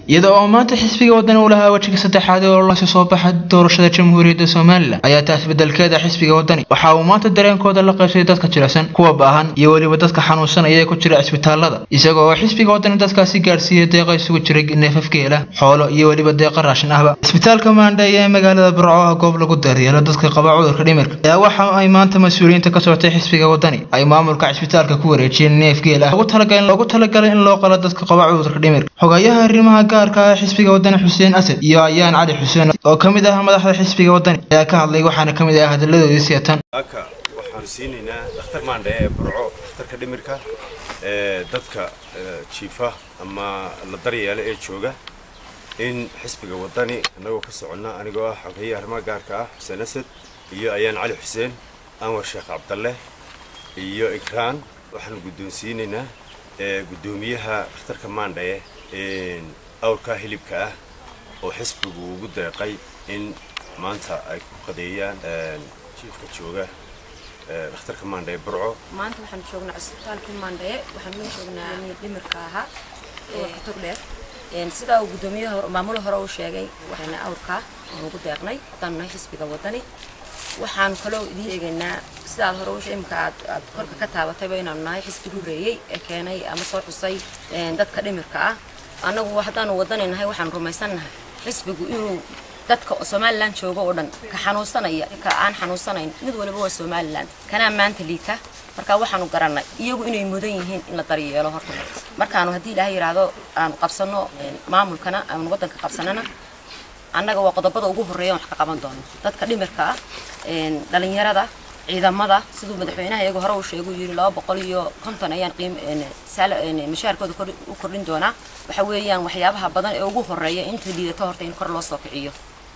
iyadoo maanta xisbiga wadani uu lahaa wajiga saddexaad oo la soo baxay doorashada jamhuuriyadda Soomaaliland ayaa taas bedelkeeda xisbiga wadani waxa uu maanta dareenkooda la qaybsaday dadka jilicsan kuwa baahan iyo waliba dadka xanuunsan ee ku jira isbitaalada isagoo xisbiga wadani dadkaasi gaarsiiyay deeq isugu jiray neefafkeela xoolo iyo waliba deeq raashin ahba isbitaalka Maandhay ee magaalada Burco goob lagu daryeelo dadka qaba cudurka dhimirka ayaa waxa ay maanta mas'uuliyiinta ka socotay xisbiga wadani ay maamulka isbitaalka ku wareejiyeen neefkeela ugu talagalay in loo qalo dadka qaba cudurka dhimirka xogayaha arrimaha gaarka xisbiga wadani Xuseen Asad iyo Ayaan Cali Xuseen oo kamid ah madaxda xisbiga wadani ayaa ka hadlay waxaana kamid ah hadaladoodii siyatan waxaan siinayna dhakhtar Maandhay ee Burco dhakhtarka dhimirka dadka jiifa ama la daryeelo ee jooga in xisbiga wadani anagoo ka soconna anigoo ah xogayaha arrimaha gaarka ah Xuseen Asad iyo Ayaan Cali Xuseen Anwar Sheekh Cabdalle iyo Ikraan waxaan guddoonsiinaynaa gudoomiyaha dhakhtarka Maandhay awrka hilibka ah oo xisbigu ugu deeqay in maanta ay ku qadeeyaan jiifka jooga dhakhtarka Maandhay Burco maanta waxaan joognaa isbitaalka Maandhay waxaan joognaa dhimirka aha Togdheer sida uu gudoomiyaha maamulka hore uu sheegay waxaana awrka ugu deeqnay tan xisbiga wadani waxaan kaloo idin eegaynaa sida hore uu sheegay aad korka ka taabatay inaan nahay xisbiga horeeyay ee keenay ama soo xusay dadka dhimirka ah anagu waxaan wadanaynahay waxaan rumaysanahay xisbigu inuu dadka Soomaaliland joogo oo dhan ka xanuunsanaya ka aan xanuunsanayn mid waliba waa Soomaaliland kana maanta liita marka waxaan u garanay iyagu inay mudan yihiin in la daryeelo horta markaan hadii Ilaahay yiraahdo aan qabsano maamulkana aan wadanka qabsanana annaga waa qodobada ugu horeeya wax ka qaban doono dadka dhimirka ah dhalinyarada ciidamada sidoo madaxweynaha iyaga hore uu sheegay yiri 250 ayaan mishaarkooda u kordhin doona waxa weeyaan waxyaabaha badan ee ugu horeeya inta liidato horta in kor loo soo kiciyo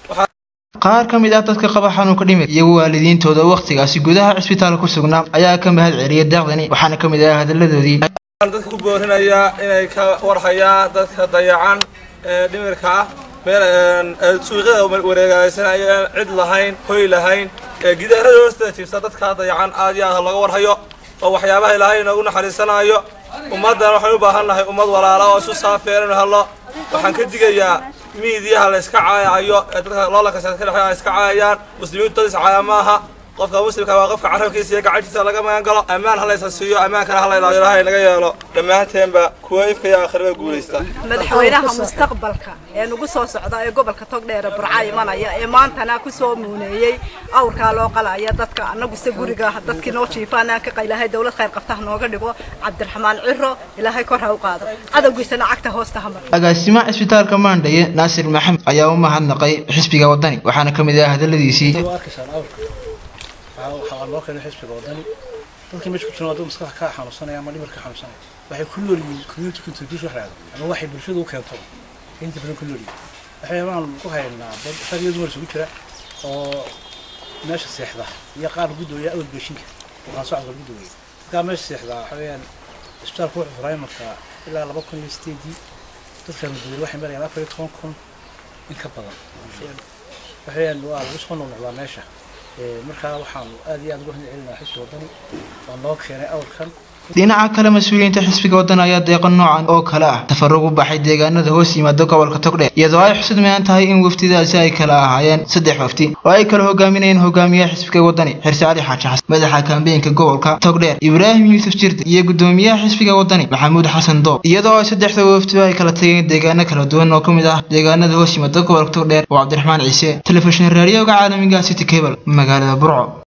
qaar kamid ah dadka qaba xanuunka dhimirka iyo waalidiintooda waqtigaasi gudaha isbitaalka ku sugnaa ayaa ka mahad celiyay deeqdani waxaana kamid ah hadaladoodii dadka ku boorinaya inay ka warhayaan dadka dayacan dhimirka ah meel suuqyada wareegaysanayaan cid lahayn hoy lahayn gidaarada hoosta jiifta dadka dayacan aad iyo aad looga warhayo oo waxyaabaha Ilaahay nagu naxariisanayo ummadan waxaan u baahanahay ummad walaalo oo isu saafeeran helo waxaan ka digayaa miidiyaha la iska caayayo dadka loo la ka shaqeeyo iska caayaan muslimiintu dad is caayamaha qofka muslimka waa qofka carabkiisa iyo gacantiisa laga magan galo amaan halaysan siiyo amaankana halayla Ilaahay naga yeelo dhamaanteenba kuwa ifka aakhirada guuleysta madaxweynaha mustaqbalka ee nagu soo socda ee gobolka Togdheer Burco imanaya ee maantana ku soo muuneeyay awrka loo qalaya dadka anagu se guriga dadkii noo jiifana ka qaylahay dawlad khayr qabta nooga dhigo Cabdiraxmaan Ciro Ilaahay kor ha u qaado adawgiisana cagta hoosta hamar agaasimaha isbitaalka Maandhay Naasir Maxamed ayaa u mahadnaqay xisbiga wadani waxaana kamid ah hadaladiisii waxaa loo keenay xisbiga wadani dadkii meesha ku jiraan maskax ka xanuunsanaya ama dhimirka xanuunsanaya waxay ku noolyihiin community contribution raad ama waxay bulshada u keento inta badan ku noolyihiin waxaan ku haynaa dad fariido dumar isugu jira oo meesha seexda iyo qaar gudooya awd beeshinka waxaan soo codka gudooya ka meesha seexda waxaan isbitaalku wuxuu furay marka ilaa 2008 dadka gudooya waxay marayaan 14 in ka badan waxaan waa lagu soo noqdaa meesha markaa waxaan aad iyo aad ugu helnaa xisbiga wadani oo loo keenay awrkan dhinaca kale mas'uuliyiinta xisbiga wadani ayaa deeqan noocan oo kala ah tafaruq u baxay deegaanada hoos yimaada gobolka Togdheer iyadoo ay xusidmayaan tahay in waftidaasi ay kala ahaayeen 3 wafti oo ay kala hogaaminayeen hogaamiyaha xisbiga wadani Xirsi Cali Xaaji Xasan madaxa kaambeynka gobolka Togdheer Ibraahim Yuusuf Jirde iyo gudoomiyaha xisbiga wadani Maxamuud Xasan Doob iyadoo ay 3 wafti ay kala tageen deegaano kala duwan oo kamid ah deegaanada hoos yimaada gobolka Togdheer oo Cabdiraxmaan Ciise telefishin raadiyoga caalamiga City Cable magaalada Burco